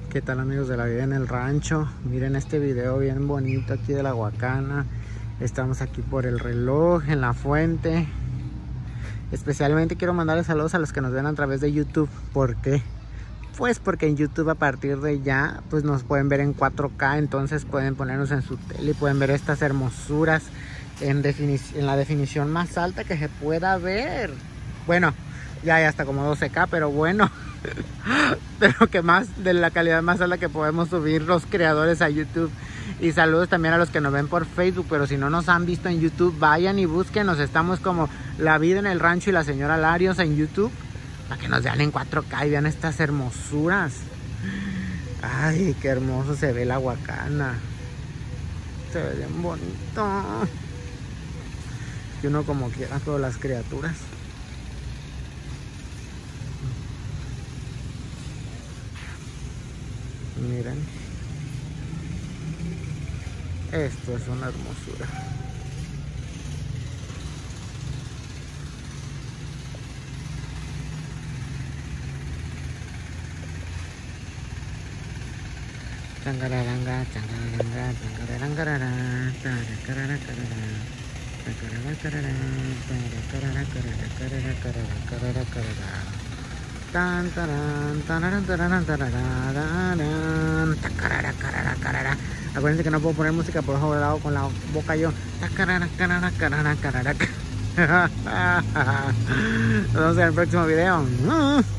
¿Qué tal, amigos de la vida en el rancho? Miren este video bien bonito aquí de la Huacana. Estamos aquí por el reloj, en la fuente. Especialmente quiero mandarles saludos a los que nos ven a través de YouTube. ¿Por qué? Pues porque en YouTube a partir de ya pues nos pueden ver en 4K. Entonces pueden ponernos en su tele y pueden ver estas hermosuras en la definición más alta que se pueda ver. Bueno, ya hay hasta como 12K, pero bueno. Pero que más de la calidad más alta que podemos subir los creadores a YouTube. Y saludos también a los que nos ven por Facebook, pero si no nos han visto en YouTube, vayan y búsquenos. Estamos como La Vida en el Rancho y la Señora Larios en YouTube, para que nos vean en 4K y vean estas hermosuras. Ay, qué hermoso se ve la Huacana. Se ve bien bonito. Y uno como quiera, todas las criaturas. Miren, esto es una hermosura. Changararanga, changararanga, changararanga, acuérdense que no puedo poner música por ojo lado con la boca yo. Nos vemos en el próximo video.